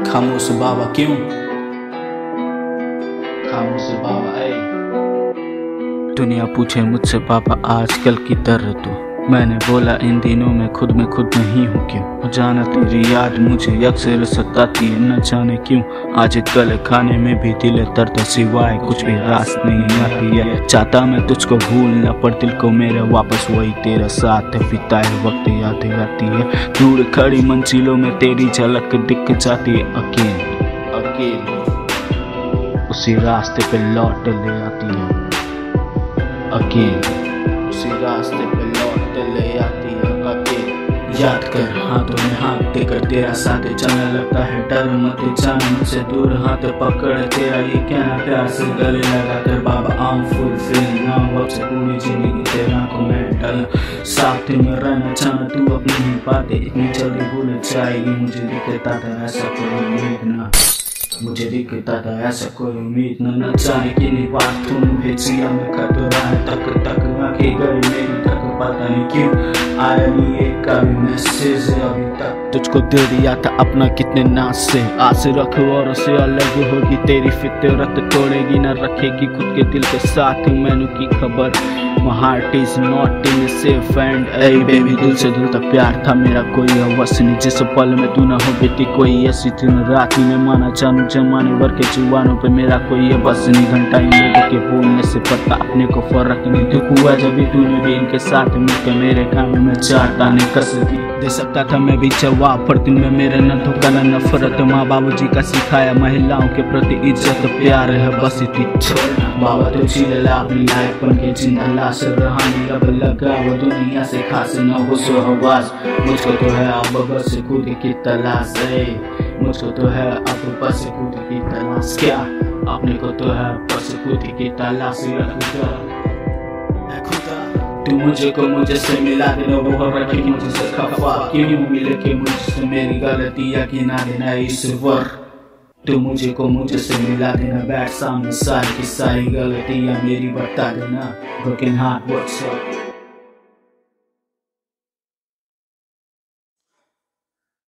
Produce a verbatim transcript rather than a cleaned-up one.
खामोश बाबा क्यों? खामोश बाबा ऐ दुनिया पूछे मुझसे पापा आजकल की दर तो मैंने बोला इन दिनों में खुद में खुद नहीं हूँ क्यों। जाना तेरी याद मुझे अक्सर सताती है न जाने क्यों। आजकल खाने में भी दिल दर्द सिवाय कुछ भी रास नहीं आती है। चाहता मैं तुझको भूलना पर दिल को मेरे वापस वही तेरा साथ बिताए वक्त याद आती है। दूर खड़ी मंजिलों में तेरी झलक दिख जाती है। अकेले अकेले उसी रास्ते पे लौट ले आती है। अकेले उसी रास्ते पे लौट ले आती है। अकेले याद कर हाथों में हाथ देकर तेरा साथ जाने लगता है डर मत जाना मुझसे दूर हाथ पकड़ तेरा ये कहना प्यार से गले लगा कर बाबा आऊं फुल फिल ना वक्त से पूरी जिंदगी तेरा को मैं डाला साथ में रहना चाहना तू अपनी ही बातें इतनी जल्दी भूल जाएगी। मुझे दिखता था ऐसा कोई उम्मीद ना मुझे दिखता था ऐसा कोई उम्मीद न न जाने की नहीं बात तुम भेजिया में कर तो रहा है तक तक आंखें गई मेरी तक पता नहीं क्यों आया नहीं एक कभी मैसेज अभी तक। तुझको दे दिया था अपना कितने नाज से आस रख और से अलग होगी तेरी फितरत तोड़ेगी न रखेगी खुद के दिल के साथ मैनू की खबर। My heart is not in safe and hey baby दिल से दिल तक प्यार था मेरा कोई हवस नहीं जिस पल में तू ना हो बेटी कोई ऐसी दिन रात में माना जानू जमाने भर के जुबानों पे मेरा कोई है बस नहीं घंटा इन लोगों के बोलने से पड़ता अपने को फर्क नहीं दुख हुआ जब भी तूने भी इनके साथ मिलकर मेरे काम में चार ताने कस दी दे सकता था मैं भी जवाब पर दिन में मेरे न धोखा न नफरत माँ बाबूजी का सिखाया महिलाओं के प्रति इज्जत प्यार है बस इतनी छोड़ना बाबा तो जीले ला अपनी लाइफ बन के जिंदा लाश रहानी लब लगा वो दुनिया से खास न हो सो हवास मुझको तो है अब बस खुद की तलाश है मुझको तो है अब बस खुद की तलाश क्या अपने को तो है बस खुद की तलाश खुदा तू मुझे को मुझे से मिला देना वो रखी मुझसे खफा क्यों मिले कि मुझसे मेरी गलती यकीन ना देना ईश्वर। तू मुझे को मुझे से मिला देना बैठ सामने सारी की सारी गलतियाँ मेरी बता देना ब्रोकन हार्ट व्हाट्स अप।